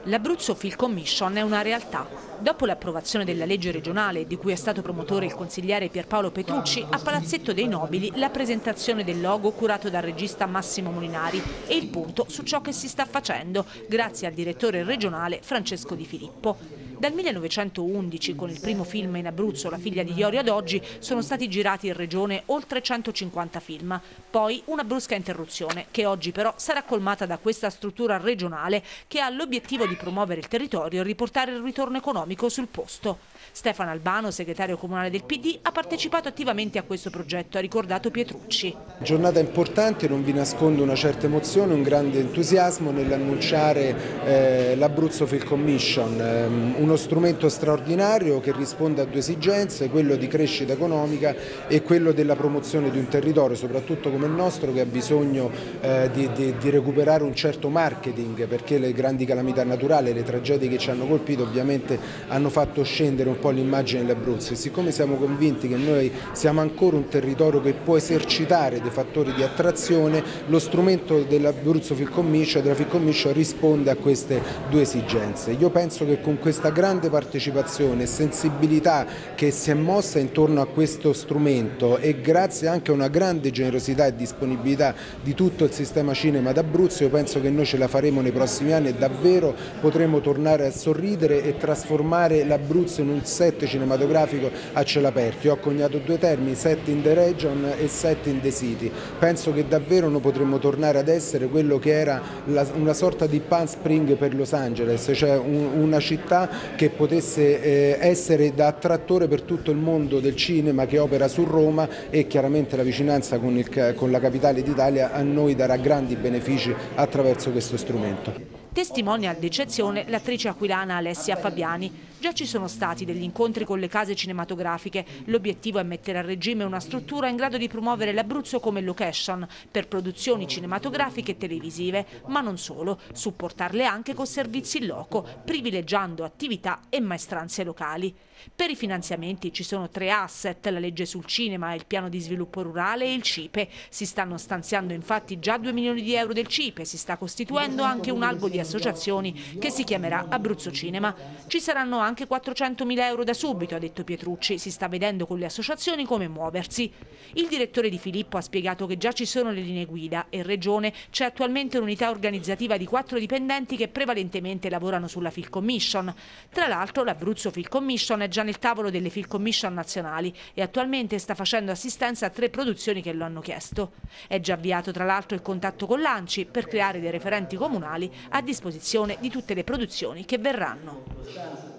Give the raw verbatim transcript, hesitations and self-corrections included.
L'Abruzzo Film Commission è una realtà. Dopo l'approvazione della legge regionale, di cui è stato promotore il consigliere Pierpaolo Petrucci, a Palazzetto dei Nobili la presentazione del logo curato dal regista Massimo Molinari e il punto su ciò che si sta facendo, grazie al direttore regionale Francesco Di Filippo. Dal millenovecentoundici, con il primo film in Abruzzo, La figlia di Iorio, ad oggi, sono stati girati in regione oltre centocinquanta film. Poi una brusca interruzione, che oggi però sarà colmata da questa struttura regionale che ha l'obiettivo di promuovere il territorio e riportare il ritorno economico sul posto. Stefano Albano, segretario comunale del P D, ha partecipato attivamente a questo progetto, ha ricordato Petrucci. Giornata importante, non vi nascondo una certa emozione, un grande entusiasmo nell'annunciare eh, l'Abruzzo Film Commission, ehm, uno strumento straordinario che risponde a due esigenze, quello di crescita economica e quello della promozione di un territorio, soprattutto come il nostro, che ha bisogno eh, di, di, di recuperare un certo marketing, perché le grandi calamità naturali, le tragedie che ci hanno colpito ovviamente hanno fatto scendere un po' l'immagine dell'Abruzzo, e siccome siamo convinti che noi siamo ancora un territorio che può esercitare dei fattori di attrazione, lo strumento dell'Abruzzo Film Commission, della Film Commission risponde a queste due esigenze. Io penso che con questa grande partecipazione e sensibilità che si è mossa intorno a questo strumento, e grazie anche a una grande generosità e disponibilità di tutto il sistema cinema d'Abruzzo, io penso che noi ce la faremo nei prossimi anni e davvero potremo tornare a sorridere e trasformare l'Abruzzo in un set cinematografico a cielo aperto. Io ho coniato due termini, set in the region e set in the city. Penso che davvero noi potremmo tornare ad essere quello che era la, una sorta di Palm Spring per Los Angeles, cioè un, una città che potesse eh, essere da attrattore per tutto il mondo del cinema che opera su Roma, e chiaramente la vicinanza con, il, con la capitale d'Italia a noi darà grandi benefici attraverso questo strumento. Testimonia d'eccezione l'attrice aquilana Alessia Fabiani. Già ci sono stati degli incontri con le case cinematografiche. L'obiettivo è mettere a regime una struttura in grado di promuovere l'Abruzzo come location per produzioni cinematografiche e televisive, ma non solo, supportarle anche con servizi in loco, privilegiando attività e maestranze locali. Per i finanziamenti ci sono tre asset, la legge sul cinema, il piano di sviluppo rurale e il CIPE. Si stanno stanziando infatti già due milioni di euro del CIPE, si sta costituendo anche un albo di associazioni che si chiamerà Abruzzo Cinema. Ci saranno anche quattrocentomila euro da subito, ha detto Petrucci, si sta vedendo con le associazioni come muoversi. Il direttore Di Filippo ha spiegato che già ci sono le linee guida e in regione c'è attualmente un'unità organizzativa di quattro dipendenti che prevalentemente lavorano sulla Film Commission. Tra l'altro l'Abruzzo Film Commission è già nel tavolo delle Film Commission nazionali e attualmente sta facendo assistenza a tre produzioni che lo hanno chiesto. È già avviato tra l'altro il contatto con l'ANCI per creare dei referenti comunali a disposizione di tutte le produzioni che verranno.